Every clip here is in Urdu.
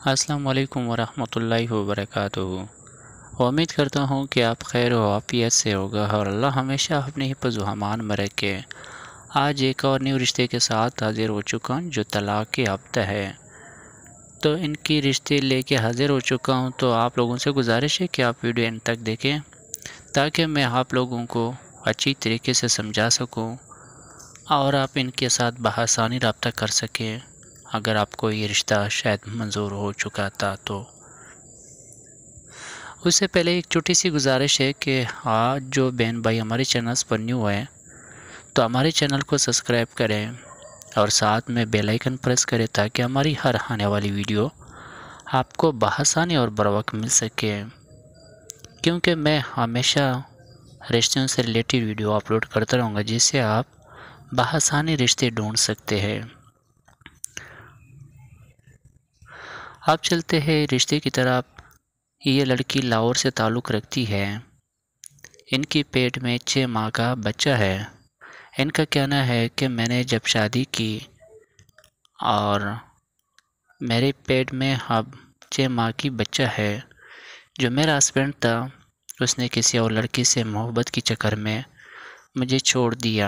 السلام علیکم ورحمۃ اللہ وبرکاتہ۔ امید کرتا ہوں کہ آپ خیر و عافیت سے ہوگا اور اللہ ہمیشہ اپنے حفظ و امان میں رکھے۔ آج ایک اور نیو رشتے کے ساتھ حاضر ہو چکا ہوں جو طلاق یافتہ ہے، تو ان کی رشتے لے کے حاضر ہو چکا ہوں۔ تو آپ لوگوں سے گزارش ہے کہ آپ ویڈیو اینڈ تک دیکھیں تاکہ میں آپ لوگوں کو اچھی طریقے سے سمجھا سکوں اور آپ ان کے ساتھ بآسانی رابطہ کر سکیں اگر آپ کو یہ رشتہ شاید منظور ہو چکا تھا تو۔ اس سے پہلے ایک چھوٹی سی گزارش ہے کہ آج جو بہن بھائی ہمارے چینلز پر نیو ہیں تو ہمارے چینل کو سبسکرائب کریں اور ساتھ میں بیل آئیکن پریس کریں تاکہ ہماری ہر آنے والی ویڈیو آپ کو بآسانی اور بروقت مل سکے، کیونکہ میں ہمیشہ رشتوں سے ریلیٹڈ ویڈیو اپلوڈ کرتا رہوں گا جس سے آپ بآسانی رشتے ڈھونڈ سکتے ہیں۔ آپ چلتے ہیں رشتے کی طرف۔ یہ لڑکی لاہور سے تعلق رکھتی ہے۔ ان کی پیٹ میں 6 ماہ کا بچہ ہے۔ ان کا کہنا ہے کہ میں نے جب شادی کی اور میرے پیٹ میں اب 6 ماہ کی بچہ ہے، جو میرا ہسبینڈ تھا اس نے کسی اور لڑکی سے محبت کے چکر میں مجھے چھوڑ دیا۔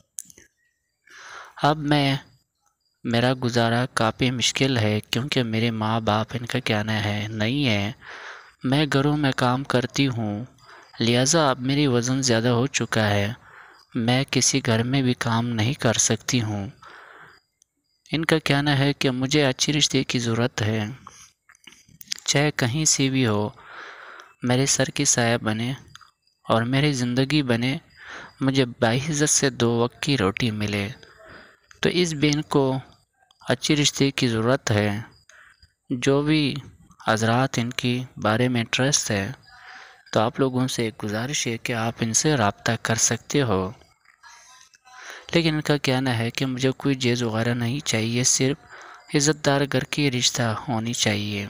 اب میرا گزارا کافی مشکل ہے کیونکہ میرے ماں باپ ان کا کہنا ہے نہیں ہے، میں گھروں میں کام کرتی ہوں، لہٰذا اب میری وزن زیادہ ہو چکا ہے، میں کسی گھر میں بھی کام نہیں کر سکتی ہوں۔ ان کا کہنا ہے کہ مجھے اچھی رشتے کی ضرورت ہے، چاہے کہیں سے بھی ہو، میرے سر کی سایہ بنے اور میری زندگی بنے، مجھے باعزت سے 2 وقت کی روٹی ملے۔ تو اس بہن کو اچھی رشتے کی ضرورت ہے۔ جو بھی حضرات ان کی بارے میں انٹرسٹ ہے تو آپ لوگوں سے ایک گزارش ہے کہ آپ ان سے رابطہ کر سکتے ہو، لیکن ان کا کہنا ہے کہ مجھے کوئی جیز وغیرہ نہیں چاہیے، صرف عزت دار گھر کی رشتہ ہونی چاہیے۔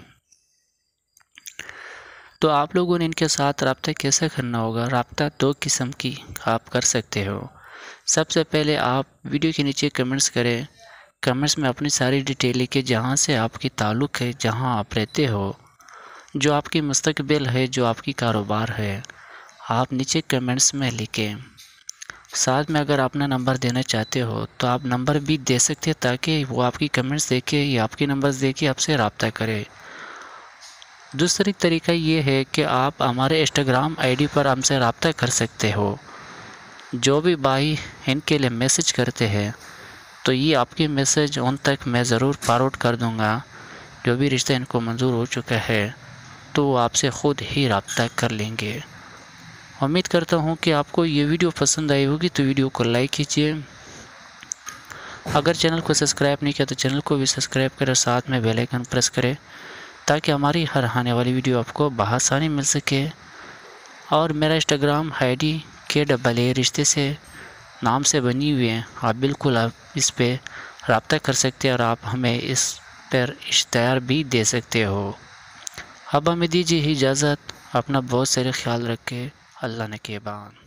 تو آپ لوگوں نے ان کے ساتھ رابطہ کیسے کرنا ہوگا؟ رابطہ 2 قسم کی آپ کر سکتے ہو۔ سب سے پہلے آپ ویڈیو کے نیچے کمنٹس کریں، کمنٹس میں اپنی ساری ڈیٹیل لکھیں، جہاں سے آپ کی تعلق ہے، جہاں آپ رہتے ہو، جو آپ کی مستقبل ہے، جو آپ کی کاروبار ہے، آپ نیچے کمنٹس میں لکھیں۔ ساتھ میں اگر اپنا نمبر دینا چاہتے ہو تو آپ نمبر بھی دے سکتے ہیں تاکہ وہ آپ کی کمنٹس دیکھے یا آپ کی نمبرز دیکھے آپ سے رابطہ کرے۔ دوسری طریقہ یہ ہے کہ آپ ہمارے انسٹاگرام آئی ڈی پر ہم سے رابطہ کر سکتے ہو۔ جو بھی بھائی ان کے لیے میسج کرتے ہیں تو یہ آپ کی میسج ان تک میں ضرور فارورڈ کر دوں گا۔ جو بھی رشتہ ان کو منظور ہو چکا ہے تو وہ آپ سے خود ہی رابطہ کر لیں گے۔ امید کرتا ہوں کہ آپ کو یہ ویڈیو پسند آئی ہوگی، تو ویڈیو کو لائک کیجیے۔ اگر چینل کو سبسکرائب نہیں کیا تو چینل کو بھی سبسکرائب کریں، ساتھ میں بیل آئیکن پریس کریں تاکہ ہماری ہر آنے والی ویڈیو آپ کو بآسانی مل سکے۔ اور میرا انسٹاگرام آئی ڈی KAA رشتے سے نام سے بنی ہوئی ہے، آپ بالکل اس پہ رابطہ کر سکتے ہیں اور آپ ہمیں اس پر اشتہار بھی دے سکتے ہو۔ اب ہمیں دیجیے اجازت، اپنا بہت سارے خیال رکھے، اللہ نگہبان۔